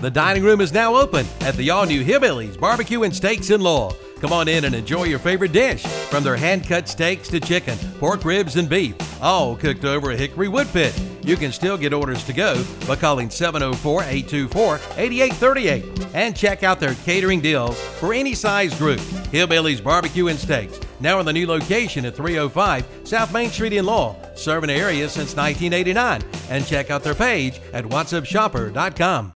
The dining room is now open at the all-new Hillbillys BBQ and Steaks in Lowell. Come on in and enjoy your favorite dish, from their hand-cut steaks to chicken, pork ribs, and beef, all cooked over a hickory wood pit. You can still get orders to go by calling 704-824-8838 and check out their catering deals for any size group. Hillbillys BBQ and Steaks, now in the new location at 305 South Main Street in Lowell, serving the area since 1989. And check out their page at whatsupshopper.com.